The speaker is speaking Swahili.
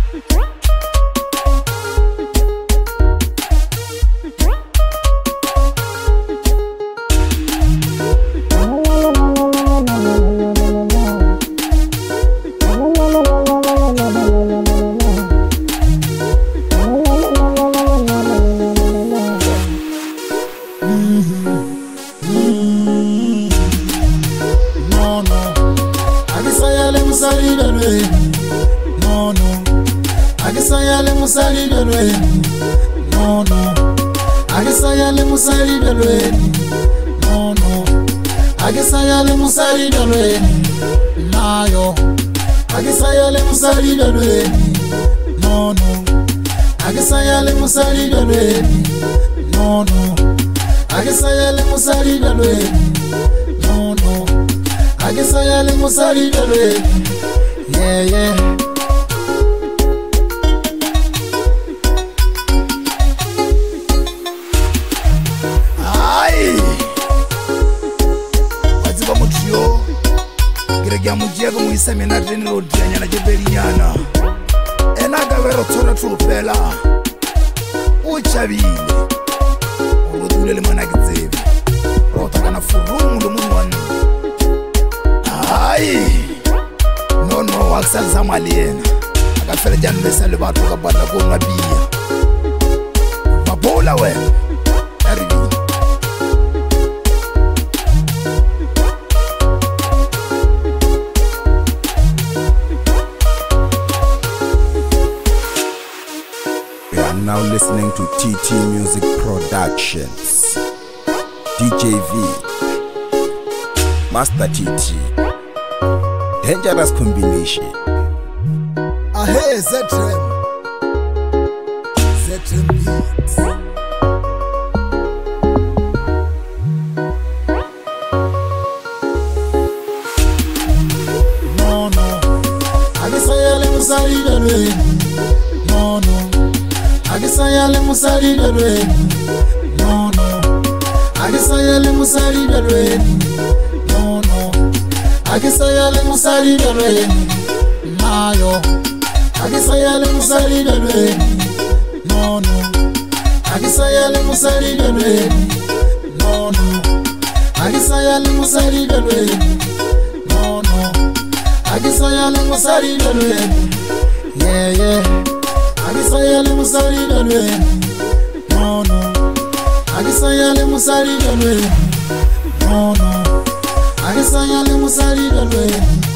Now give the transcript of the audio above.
Yeah, yeah. Ai, waziba mutio Gregia mujego muisame na dreni rodia nyana jebeli nyana Enaga wero tora trupela Uchabile Urudule limana gizebe Rota kana furumu lumu wanu Ai, no waksa zamaliena Akafele janu mesele batu kabata kuna biya Mabola we Aribi You are now listening to TT Music Productions. DJ V, Master TT, Dangerous Combination. Hey, Zetrem Beats. No, Agisayale musari dalwe. No, Agisayale musari dalwe. No, Agisayale musari dalwe. No, Agisayale musari dalwe. Mayo Agisayale musari dalwe. No, Agisayale musari dalwe. No, Agisayale musari dalwe. No, Agisayale musari dalwe. Yeah, yeah. Agisayale musari dalwe. No, Agisayale musari dalwe. No, Agisayale musari dalwe.